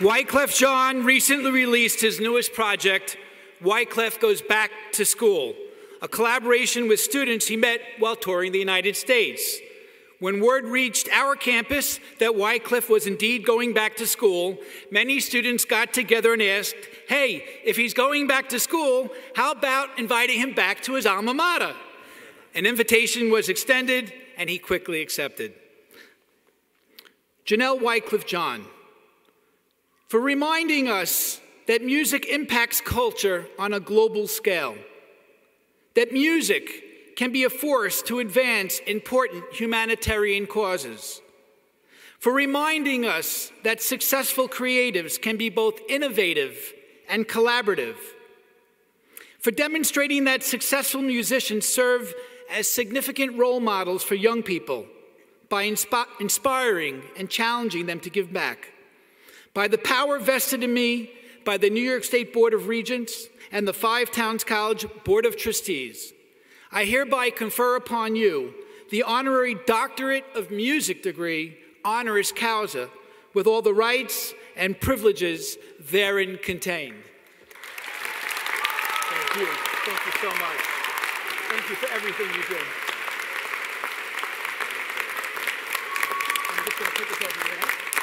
Wyclef Jean recently released his newest project, Wyclef Goes Back to School, a collaboration with students he met while touring the United States. When word reached our campus that Wyclef was indeed going back to school, many students got together and asked, hey, if he's going back to school, how about inviting him back to his alma mater? An invitation was extended, and he quickly accepted. Janelle Wyclef Jean, for reminding us that music impacts culture on a global scale, that music can be a force to advance important humanitarian causes, for reminding us that successful creatives can be both innovative and collaborative, for demonstrating that successful musicians serve as significant role models for young people by inspiring and challenging them to give back, by the power vested in me by the New York State Board of Regents and the Five Towns College Board of Trustees. I hereby confer upon you the honorary Doctorate of Music degree, honoris causa, with all the rights and privileges therein contained. Thank you. Thank you so much. Thank you for everything you did. I'm just going to put this over here.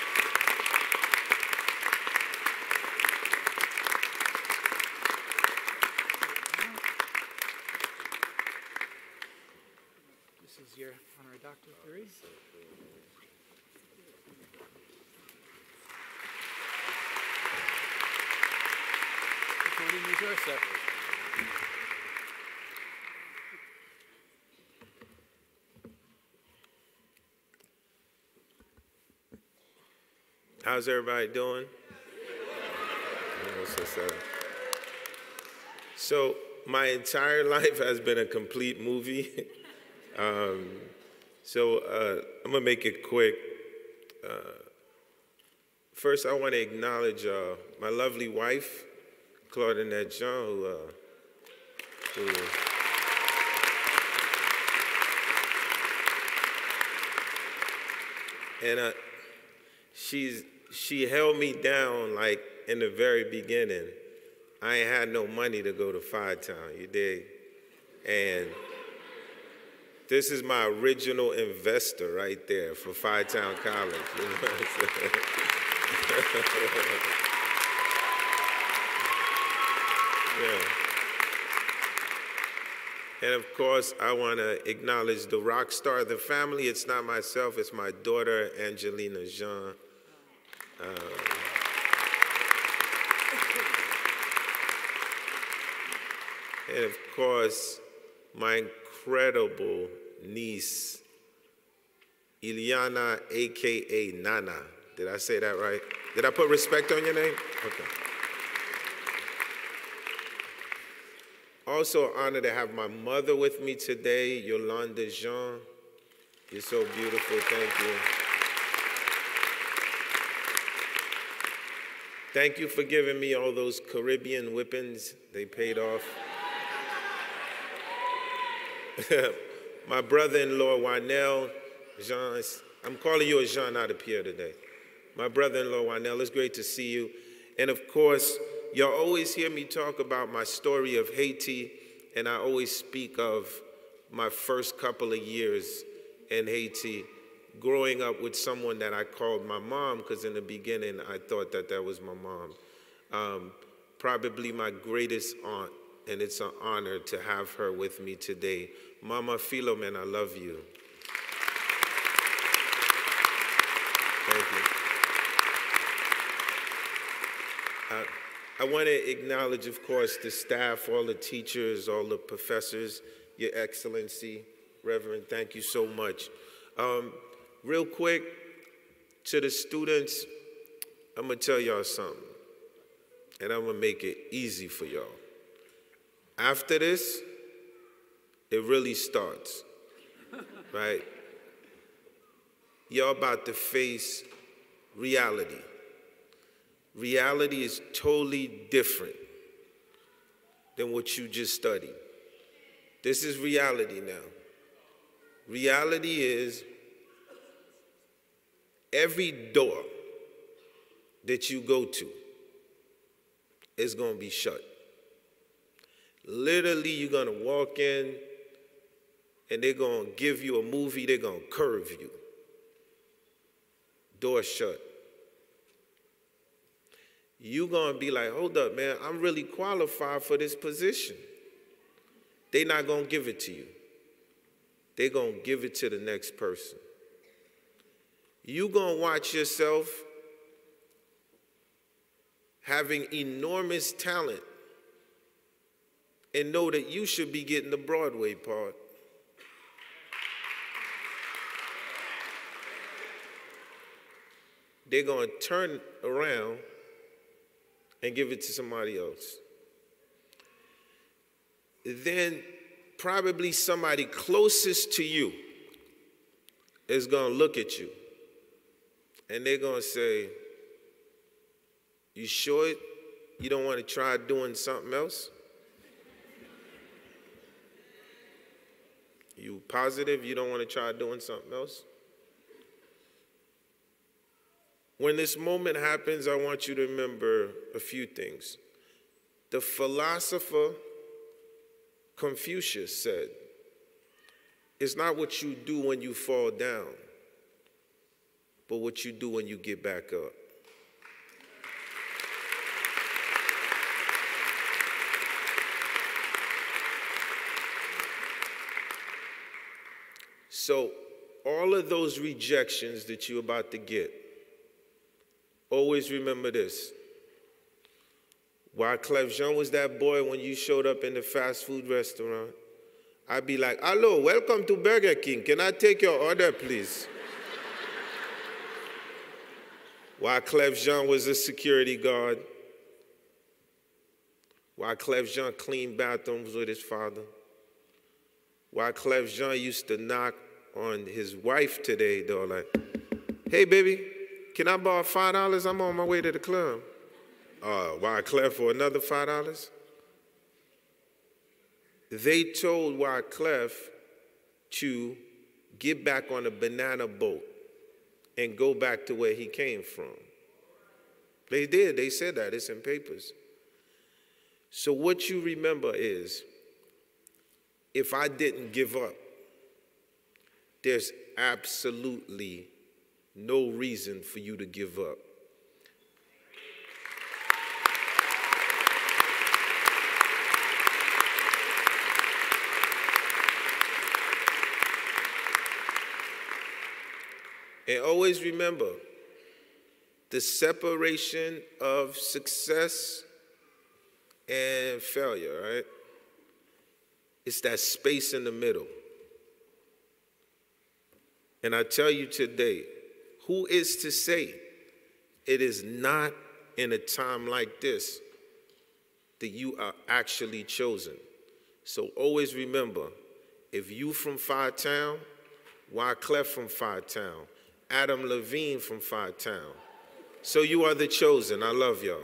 Your honorary doctorate degree. Recording is yours, sir. How's everybody doing? So my entire life has been a complete movie. I'm gonna make it quick. First, I want to acknowledge my lovely wife, Claudinette Jean, she held me down like in the very beginning. I ain't had no money to go to Five Town, you dig? And this is my original investor right there for Five Town College. You know what I'm saying? Yeah. And of course, I want to acknowledge the rock star of the family. It's not myself, it's my daughter, Angelina Jean. And of course, my incredible niece, Ileana, AKA Nana. Did I say that right? Did I put respect on your name? Okay. Also honored to have my mother with me today, Yolanda Jean. You're so beautiful, thank you. Thank you for giving me all those Caribbean whippings. They paid off. My brother-in-law, Wanel, Jean, I'm calling you a Jean, not a Pierre today. My brother-in-law, Wanel, it's great to see you. And of course, y'all always hear me talk about my story of Haiti, and I always speak of my first couple of years in Haiti, growing up with someone that I called my mom, because in the beginning, I thought that that was my mom. Probably my greatest aunt, and it's an honor to have her with me today. Mama Philomen, I love you. Thank you. I want to acknowledge, of course, the staff, all the teachers, all the professors, Your Excellency, Reverend, thank you so much. Real quick, to the students, I'm going to tell y'all something, and I'm going to make it easy for y'all. After this, it really starts, right? Y'all about to face reality. Reality is totally different than what you just studied. This is reality now. Reality is every door that you go to is going to be shut. Literally, you're going to walk in and they're going to give you a movie, they're going to curve you. Door shut. You're going to be like, hold up, man, I'm really qualified for this position. They're not going to give it to you. They're going to give it to the next person. You're going to watch yourself having enormous talent and know that you should be getting the Broadway part. They're going to turn around and give it to somebody else. Then probably somebody closest to you is going to look at you and they're going to say, you sure you don't want to try doing something else? You positive you don't want to try doing something else? When this moment happens, I want you to remember a few things. The philosopher Confucius said, it's not what you do when you fall down, but what you do when you get back up. So all of those rejections that you're about to get, always remember this. Wyclef Jean was that boy when you showed up in the fast food restaurant. I'd be like, hello, welcome to Burger King. Can I take your order, please? Wyclef Jean was a security guard. Wyclef Jean cleaned bathrooms with his father. Wyclef Jean used to knock on his wife today, though, like, hey, baby, can I borrow $5? I'm on my way to the club. Wyclef for another $5? They told Wyclef to get back on a banana boat and go back to where he came from. They did. They said that. It's in papers. So what you remember is, if I didn't give up, there's absolutely no reason for you to give up. And always remember, the separation of success and failure, right? It's that space in the middle. And I tell you today, who is to say it is not in a time like this that you are actually chosen? So always remember, if you from Phi-Town, Wyclef from Phi-Town, Adam Levine from Phi-Town, so you are the chosen. I love y'all.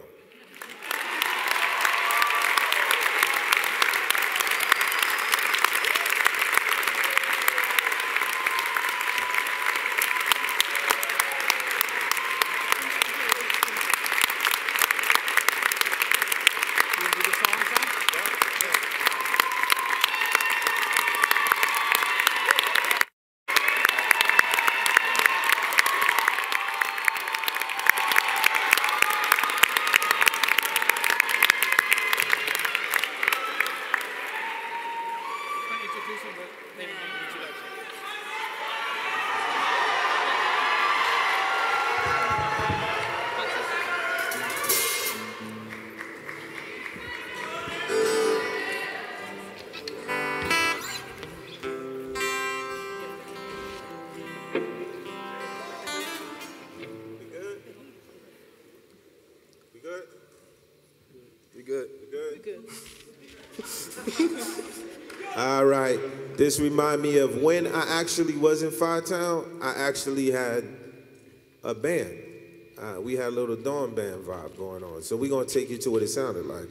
All right. This reminds me of when I actually was in Phi-Town. I actually had a band. We had a little Dawn Band vibe going on. So we're going to take you to what it sounded like.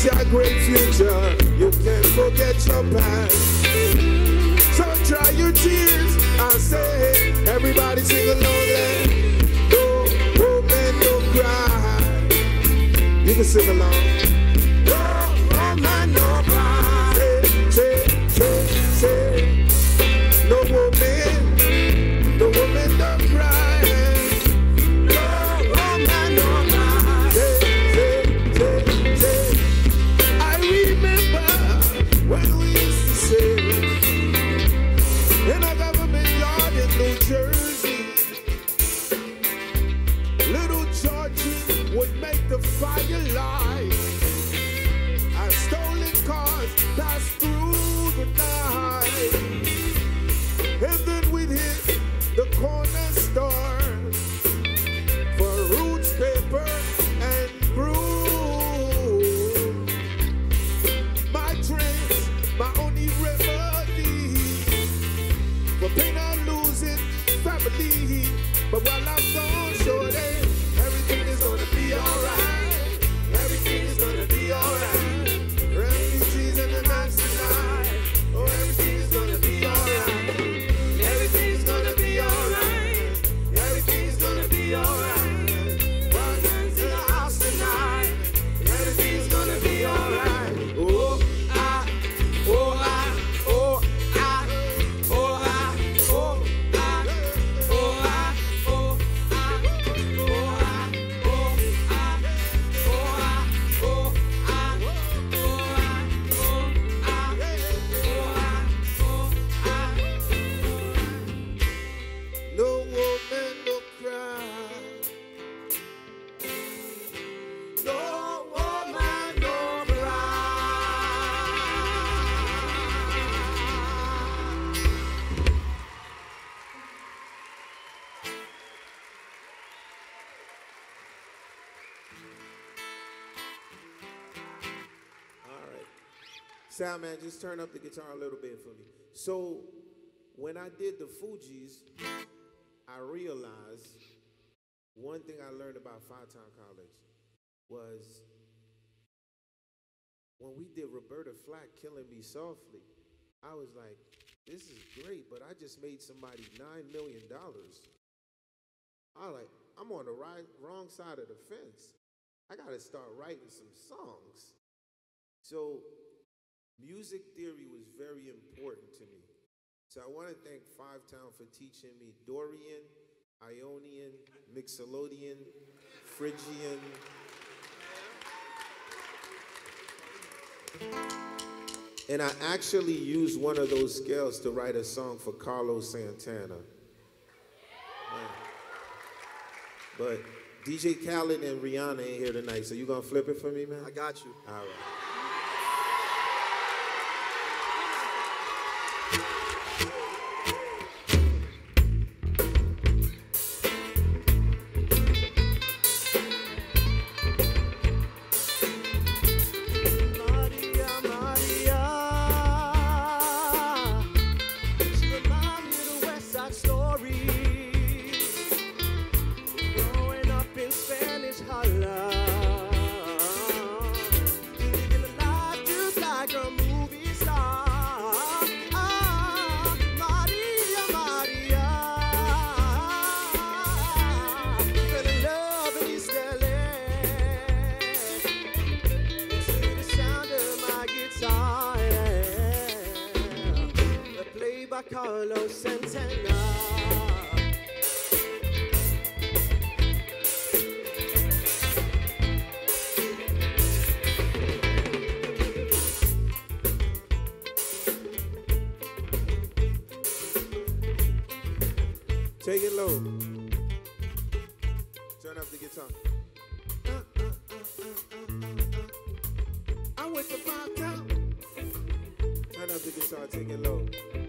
is your great future. You can't forget your past. So dry your tears and say, everybody sing along there. No woman, no cry. You can sing along. No woman, no cry. Say, say, say. No woman, no woman, no cry. No woman, no cry. Say, say, say, say. I remember when we used to say in a government yard in New Jersey, little Georgie would make the fire light. And stolen cars passed through the night. And then we'd hit the corner store for roots, paper, and brew. My dreams, my only remedy for pain of losing family. But while I'm gone, shorty, everything is gonna be alright. Everything is gonna be alright. Refugees in the night tonight. Oh, everything is gonna be alright. Everything's gonna be alright. Everything's gonna be alright. Welcome to the house tonight. Everything's gonna be alright. Oh, I, oh, I, oh, I, oh, I, oh, I, oh, I, oh, I, oh, I, oh, I, oh, I, no woman, no cry. No woman, no cry. All right. Sound man, just turn up the guitar a little bit for me. So, when I did the Fugees, I realized one thing I learned about Phi-Town College was when we did Roberta Flack Killing Me Softly, I was like, this is great, but I just made somebody $9 million. I was like, I'm on the wrong side of the fence. I got to start writing some songs. So music theory was very important to me. So I want to thank Phi-Town for teaching me Dorian, Ionian, Mixolydian, Phrygian. And I actually used one of those scales to write a song for Carlos Santana. But DJ Khaled and Rihanna ain't here tonight, so you gonna flip it for me, man? I got you. All right. Carlos Santana. Take it low. Turn up the guitar. I went to Phi-Town. Turn up the guitar, take it low.